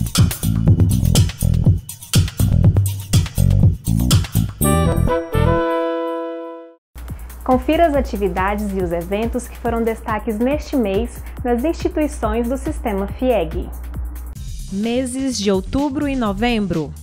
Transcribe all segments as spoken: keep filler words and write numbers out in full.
Confira as atividades e os eventos que foram destaques neste mês nas instituições do Sistema FIEG. Meses de outubro e novembro.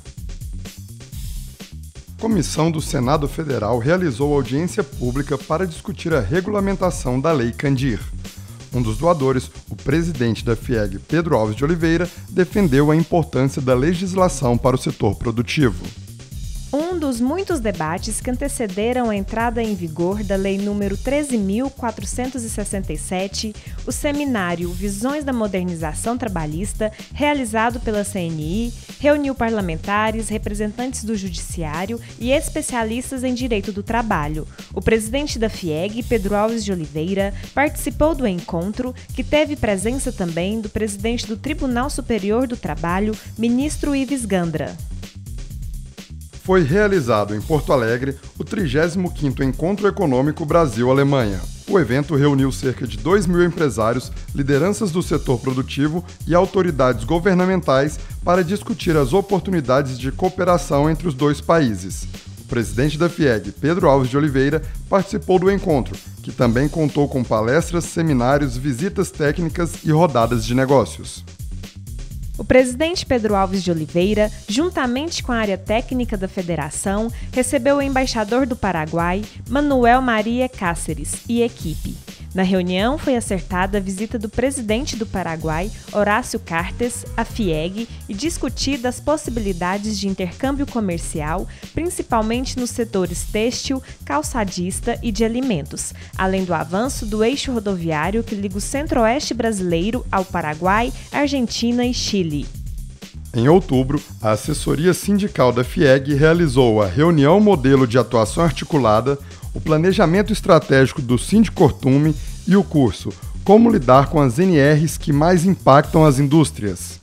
Comissão do Senado Federal realizou audiência pública para discutir a regulamentação da Lei Candir. Um dos doadores, o presidente da FIEG, Pedro Alves de Oliveira, defendeu a importância da legislação para o setor produtivo. Um dos muitos debates que antecederam a entrada em vigor da Lei número treze mil quatrocentos e sessenta e sete, o seminário Visões da Modernização Trabalhista, realizado pela C N I, reuniu parlamentares, representantes do Judiciário e especialistas em direito do trabalho. O presidente da FIEG, Pedro Alves de Oliveira, participou do encontro, que teve presença também do presidente do Tribunal Superior do Trabalho, ministro Ives Gandra. Foi realizado em Porto Alegre o trigésimo quinto Encontro Econômico Brasil-Alemanha. O evento reuniu cerca de dois mil empresários, lideranças do setor produtivo e autoridades governamentais para discutir as oportunidades de cooperação entre os dois países. O presidente da FIEG, Pedro Alves de Oliveira, participou do encontro, que também contou com palestras, seminários, visitas técnicas e rodadas de negócios. O presidente Pedro Alves de Oliveira, juntamente com a área técnica da federação, recebeu o embaixador do Paraguai, Manuel Maria Cáceres, e equipe. Na reunião foi acertada a visita do presidente do Paraguai, Horácio Cartes, à FIEG, e discutida as possibilidades de intercâmbio comercial, principalmente nos setores têxtil, calçadista e de alimentos, além do avanço do eixo rodoviário que liga o centro-oeste brasileiro ao Paraguai, Argentina e Chile. Em outubro, a assessoria sindical da FIEG realizou a reunião modelo de atuação articulada, o planejamento estratégico do Sindicortume e o curso Como lidar com as N Rs que mais impactam as indústrias.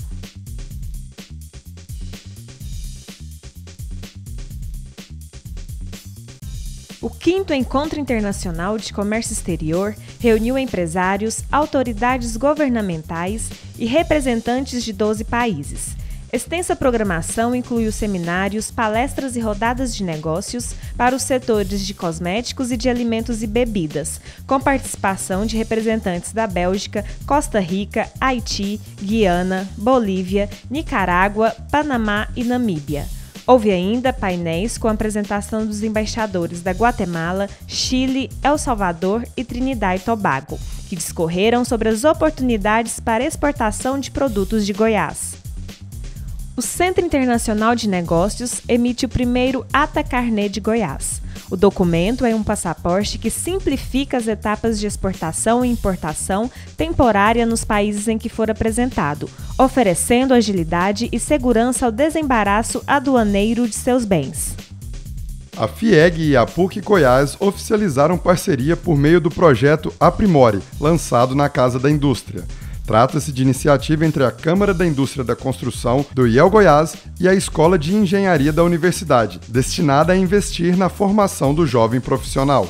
O quinto Encontro Internacional de Comércio Exterior reuniu empresários, autoridades governamentais e representantes de doze países. Extensa programação incluiu seminários, palestras e rodadas de negócios para os setores de cosméticos e de alimentos e bebidas, com participação de representantes da Bélgica, Costa Rica, Haiti, Guiana, Bolívia, Nicarágua, Panamá e Namíbia. Houve ainda painéis com a apresentação dos embaixadores da Guatemala, Chile, El Salvador e Trinidad e Tobago, que discorreram sobre as oportunidades para exportação de produtos de Goiás. O Centro Internacional de Negócios emite o primeiro Ata Carnê de Goiás. O documento é um passaporte que simplifica as etapas de exportação e importação temporária nos países em que for apresentado, oferecendo agilidade e segurança ao desembaraço aduaneiro de seus bens. A FIEG e a PUC Goiás oficializaram parceria por meio do projeto Aprimore, lançado na Casa da Indústria. Trata-se de iniciativa entre a Câmara da Indústria da Construção do I E L Goiás e a Escola de Engenharia da Universidade, destinada a investir na formação do jovem profissional.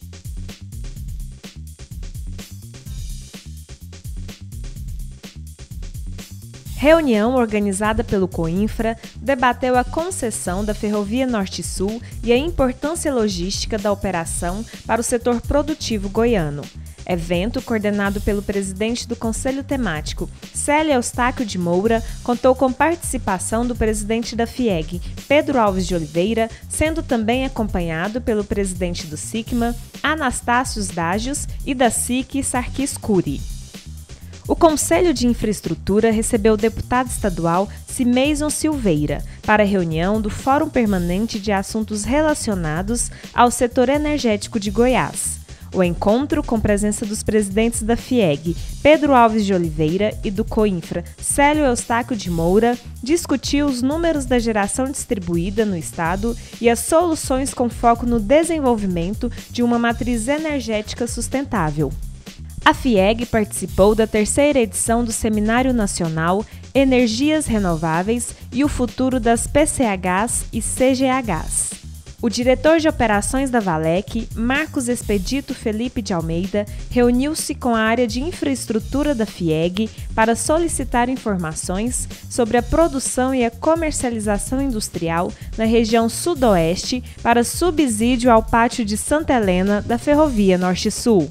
Reunião organizada pelo COINFRA debateu a concessão da Ferrovia Norte-Sul e a importância logística da operação para o setor produtivo goiano. Evento coordenado pelo presidente do Conselho Temático, Célia Eustáquio de Moura, contou com participação do presidente da FIEG, Pedro Alves de Oliveira, sendo também acompanhado pelo presidente do SICMA, Anastácios Dágios, e da SIC, Sarkis Curi. O Conselho de Infraestrutura recebeu o deputado estadual Cimeison Silveira para a reunião do Fórum Permanente de Assuntos Relacionados ao Setor Energético de Goiás. O encontro, com presença dos presidentes da FIEG, Pedro Alves de Oliveira, e do COINFRA, Célio Eustáquio de Moura, discutiu os números da geração distribuída no Estado e as soluções com foco no desenvolvimento de uma matriz energética sustentável. A FIEG participou da terceira edição do Seminário Nacional Energias Renováveis e o Futuro das P C Hs e C G Hs. O diretor de operações da Valec, Marcos Expedito Felipe de Almeida, reuniu-se com a área de infraestrutura da FIEG para solicitar informações sobre a produção e a comercialização industrial na região sudoeste para subsídio ao pátio de Santa Helena da Ferrovia Norte-Sul.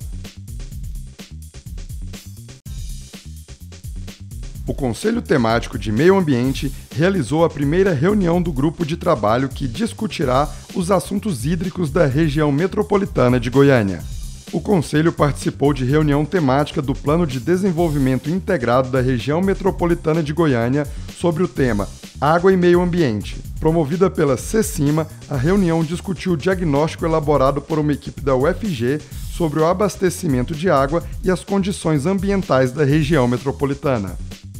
O Conselho Temático de Meio Ambiente realizou a primeira reunião do grupo de trabalho que discutirá os assuntos hídricos da região metropolitana de Goiânia. O Conselho participou de reunião temática do Plano de Desenvolvimento Integrado da Região Metropolitana de Goiânia sobre o tema Água e Meio Ambiente. Promovida pela CECIMA, a reunião discutiu o diagnóstico elaborado por uma equipe da U F G sobre o abastecimento de água e as condições ambientais da região metropolitana.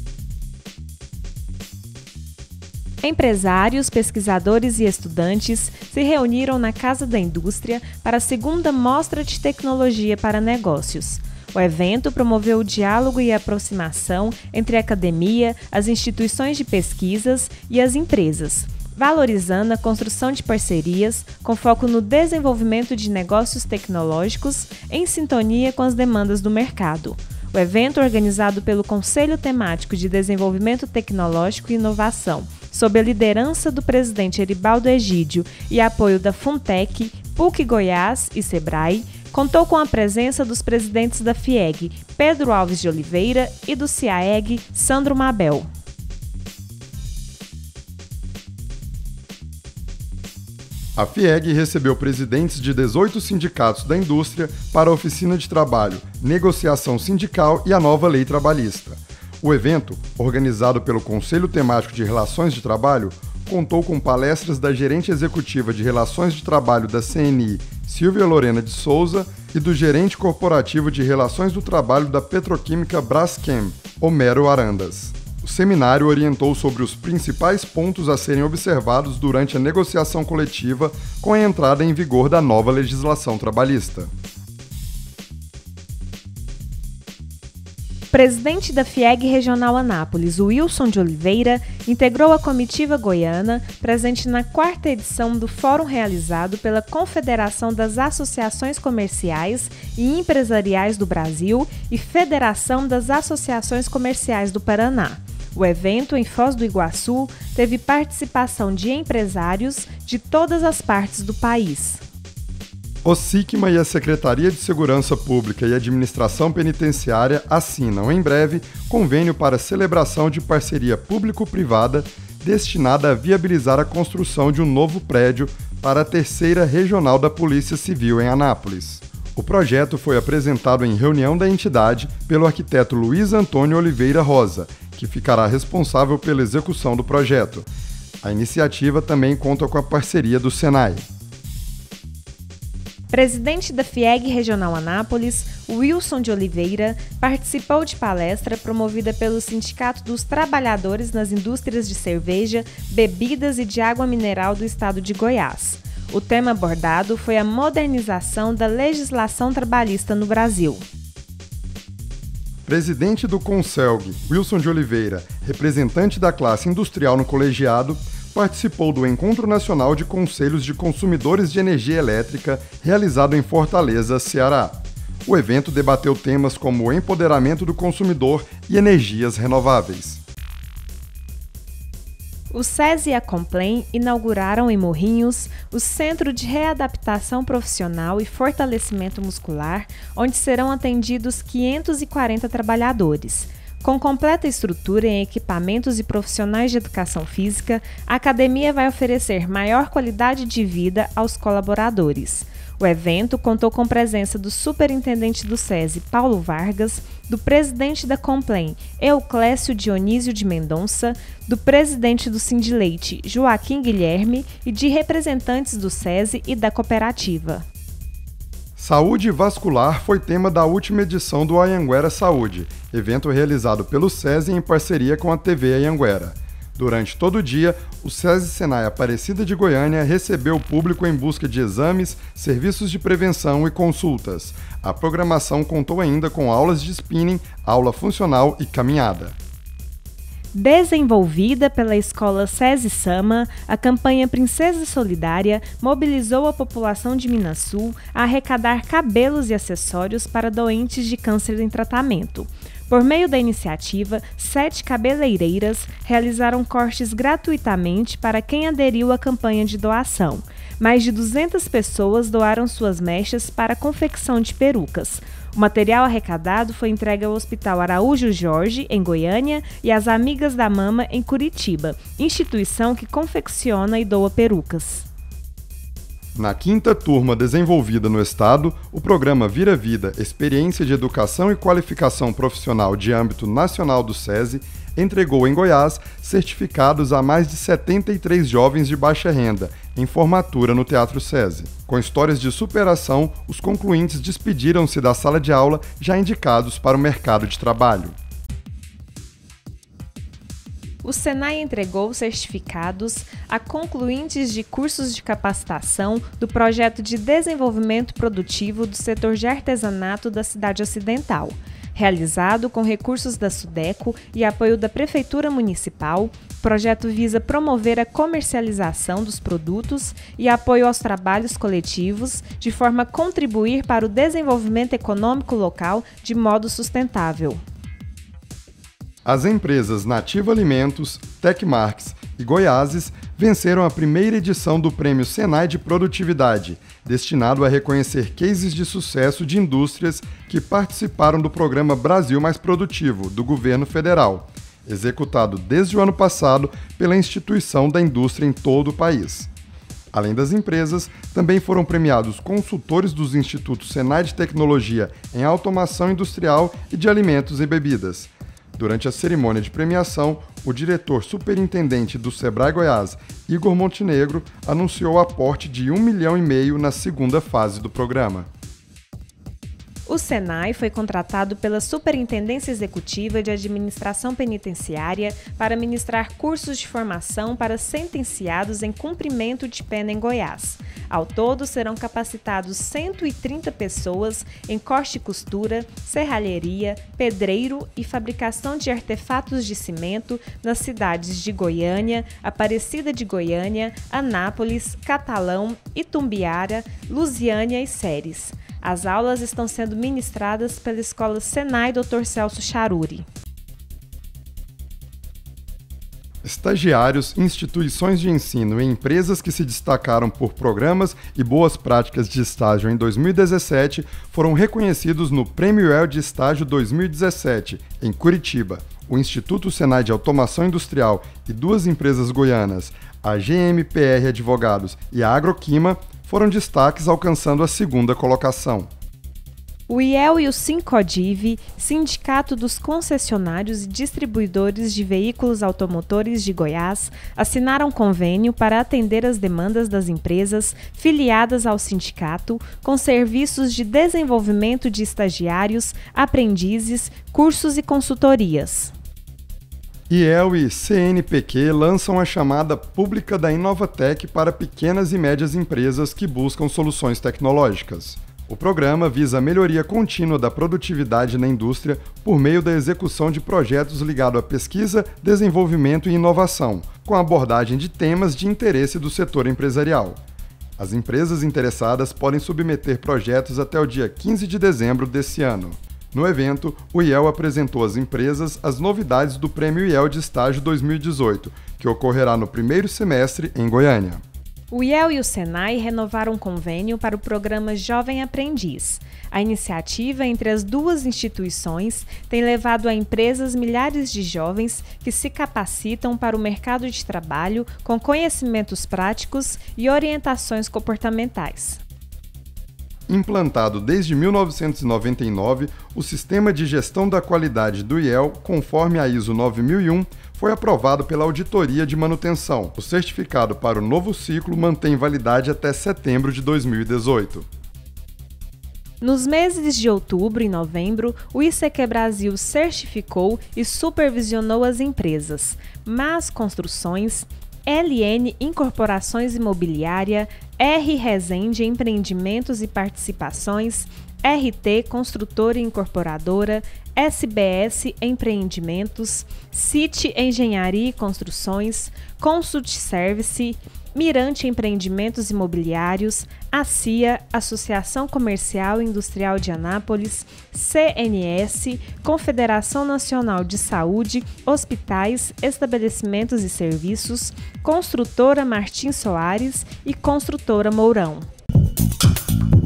Empresários, pesquisadores e estudantes se reuniram na Casa da Indústria para a segunda Mostra de Tecnologia para Negócios. O evento promoveu o diálogo e a aproximação entre a academia, as instituições de pesquisas e as empresas, valorizando a construção de parcerias com foco no desenvolvimento de negócios tecnológicos em sintonia com as demandas do mercado. O evento, organizado pelo Conselho Temático de Desenvolvimento Tecnológico e Inovação, sob a liderança do presidente Eribaldo Egídio e apoio da Funtec, P U C Goiás e Sebrae, contou com a presença dos presidentes da FIEG, Pedro Alves de Oliveira, e do CIAEG, Sandro Mabel. A FIEG recebeu presidentes de dezoito sindicatos da indústria para a oficina de trabalho, negociação sindical e a nova lei trabalhista. O evento, organizado pelo Conselho Temático de Relações de Trabalho, contou com palestras da gerente executiva de Relações de Trabalho da C N I, Silvia Lorena de Souza, e do gerente corporativo de Relações do Trabalho da Petroquímica Braskem, Homero Arandas. O seminário orientou sobre os principais pontos a serem observados durante a negociação coletiva com a entrada em vigor da nova legislação trabalhista. O presidente da FIEG Regional Anápolis, Wilson de Oliveira, integrou a comitiva goiana, presente na quarta edição do fórum realizado pela Confederação das Associações Comerciais e Empresariais do Brasil e Federação das Associações Comerciais do Paraná. O evento, em Foz do Iguaçu, teve participação de empresários de todas as partes do país. O SICMA e a Secretaria de Segurança Pública e Administração Penitenciária assinam em breve convênio para celebração de parceria público-privada destinada a viabilizar a construção de um novo prédio para a terceira regional da Polícia Civil em Anápolis. O projeto foi apresentado em reunião da entidade pelo arquiteto Luiz Antônio Oliveira Rosa, que ficará responsável pela execução do projeto. A iniciativa também conta com a parceria do Senai. Presidente da FIEG Regional Anápolis, Wilson de Oliveira, participou de palestra promovida pelo Sindicato dos Trabalhadores nas Indústrias de Cerveja, Bebidas e de Água Mineral do Estado de Goiás. O tema abordado foi a modernização da legislação trabalhista no Brasil. Presidente do Conselg, Wilson de Oliveira, representante da classe industrial no colegiado, participou do Encontro Nacional de Conselhos de Consumidores de Energia Elétrica, realizado em Fortaleza, Ceará. O evento debateu temas como o empoderamento do consumidor e energias renováveis. O SESI e a Complem inauguraram em Morrinhos o Centro de Readaptação Profissional e Fortalecimento Muscular, onde serão atendidos quinhentos e quarenta trabalhadores. Com completa estrutura em equipamentos e profissionais de educação física, a academia vai oferecer maior qualidade de vida aos colaboradores. O evento contou com presença do superintendente do SESI, Paulo Vargas, do presidente da Complem, Euclésio Dionísio de Mendonça, do presidente do Sindileite, Joaquim Guilherme, e de representantes do SESI e da cooperativa. Saúde vascular foi tema da última edição do Anhanguera Saúde, evento realizado pelo SESI em parceria com a T V Anhanguera. Durante todo o dia, o SESI Senai Aparecida de Goiânia recebeu o público em busca de exames, serviços de prevenção e consultas. A programação contou ainda com aulas de spinning, aula funcional e caminhada. Desenvolvida pela escola SESI Sama, a campanha Princesa Solidária mobilizou a população de Minasul a arrecadar cabelos e acessórios para doentes de câncer em tratamento. Por meio da iniciativa, sete cabeleireiras realizaram cortes gratuitamente para quem aderiu à campanha de doação. Mais de duzentas pessoas doaram suas mechas para a confecção de perucas. O material arrecadado foi entregue ao Hospital Araújo Jorge, em Goiânia, e às Amigas da Mama, em Curitiba, instituição que confecciona e doa perucas. Na quinta turma desenvolvida no Estado, o programa Vira Vida, Experiência de Educação e Qualificação Profissional de âmbito nacional do SESI, entregou em Goiás certificados a mais de setenta e três jovens de baixa renda, em formatura no Teatro SESI. Com histórias de superação, os concluintes despediram-se da sala de aula já indicados para o mercado de trabalho. O Senai entregou certificados a concluintes de cursos de capacitação do Projeto de Desenvolvimento Produtivo do Setor de Artesanato da Cidade Ocidental. Realizado com recursos da SUDECO e apoio da Prefeitura Municipal, o projeto visa promover a comercialização dos produtos e apoio aos trabalhos coletivos, de forma a contribuir para o desenvolvimento econômico local de modo sustentável. As empresas Nativa Alimentos, Tecmarx e Goiáses venceram a primeira edição do Prêmio Senai de Produtividade, destinado a reconhecer cases de sucesso de indústrias que participaram do programa Brasil Mais Produtivo, do governo federal, executado desde o ano passado pela instituição da indústria em todo o país. Além das empresas, também foram premiados consultores dos institutos Senai de Tecnologia em Automação Industrial e de Alimentos e Bebidas. Durante a cerimônia de premiação, o diretor superintendente do Sebrae Goiás, Igor Montenegro, anunciou o aporte de um milhão e meio na segunda fase do programa. O Senai foi contratado pela Superintendência Executiva de Administração Penitenciária para ministrar cursos de formação para sentenciados em cumprimento de pena em Goiás. Ao todo, serão capacitados cento e trinta pessoas em corte e costura, serralheria, pedreiro e fabricação de artefatos de cimento nas cidades de Goiânia, Aparecida de Goiânia, Anápolis, Catalão, Itumbiara, Lusiânia e Ceres. As aulas estão sendo ministradas pela Escola Senai doutor Celso Charuri. Estagiários, instituições de ensino e empresas que se destacaram por programas e boas práticas de estágio em dois mil e dezessete foram reconhecidos no Prêmio U E L de Estágio dois mil e dezessete, em Curitiba. O Instituto Senai de Automação Industrial e duas empresas goianas, a G M P R Advogados e a Agroquima, foram destaques alcançando a segunda colocação. O I E L e o Sincodiv, Sindicato dos Concessionários e Distribuidores de Veículos Automotores de Goiás, assinaram convênio para atender as demandas das empresas filiadas ao sindicato com serviços de desenvolvimento de estagiários, aprendizes, cursos e consultorias. I E L e C N P Q lançam a chamada Pública da Inovatec para pequenas e médias empresas que buscam soluções tecnológicas. O programa visa a melhoria contínua da produtividade na indústria por meio da execução de projetos ligados à pesquisa, desenvolvimento e inovação, com abordagem de temas de interesse do setor empresarial. As empresas interessadas podem submeter projetos até o dia quinze de dezembro desse ano. No evento, o I E L apresentou às empresas as novidades do Prêmio I E L de Estágio dois mil e dezoito, que ocorrerá no primeiro semestre em Goiânia. O I E L e o Senai renovaram um convênio para o programa Jovem Aprendiz. A iniciativa entre as duas instituições tem levado a empresas milhares de jovens que se capacitam para o mercado de trabalho com conhecimentos práticos e orientações comportamentais. Implantado desde mil novecentos e noventa e nove, o Sistema de Gestão da Qualidade do I E L, conforme a I S O nove mil e um, foi aprovado pela Auditoria de Manutenção. O certificado para o novo ciclo mantém validade até setembro de dois mil e dezoito. Nos meses de outubro e novembro, o I C Q Brasil certificou e supervisionou as empresas Mas Construções, L N Incorporações Imobiliária, R Resende Empreendimentos e Participações, R T Construtora e Incorporadora, S B S Empreendimentos, City Engenharia e Construções, Consult Service, Mirante Empreendimentos Imobiliários, A C I A, Associação Comercial e Industrial de Anápolis, C N S, Confederação Nacional de Saúde, Hospitais, Estabelecimentos e Serviços, Construtora Martins Soares e Construtora Mourão.